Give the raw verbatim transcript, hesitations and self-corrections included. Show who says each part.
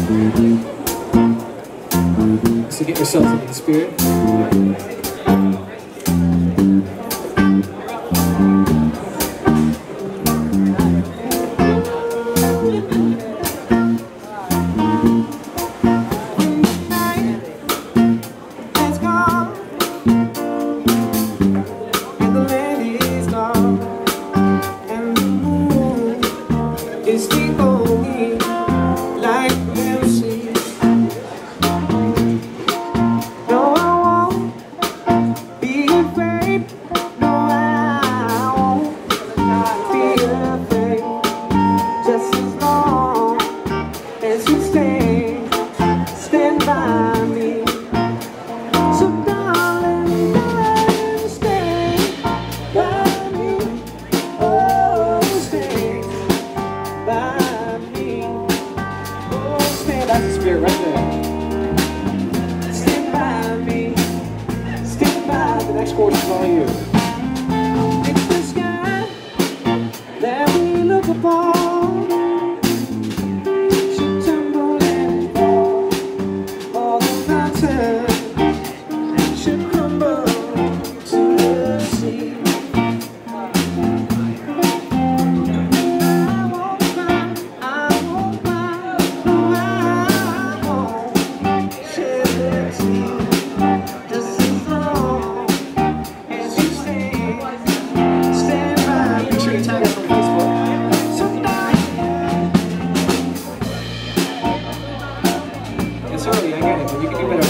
Speaker 1: So get yourself in the spirit.
Speaker 2: It's deep on me like music. No, I won't be afraid. No, I won't be afraid. Just as long as you stay, stand by me. So darling, darling, stay by me. Oh, stay by me. Oh, stand. That's the spirit right there. Stand by me. Stand by. The next chorus is all you. It's the sky that we look upon. Should tumble and fall. All the mountains should crumble to the sea. It's early, I get it, but you can do better.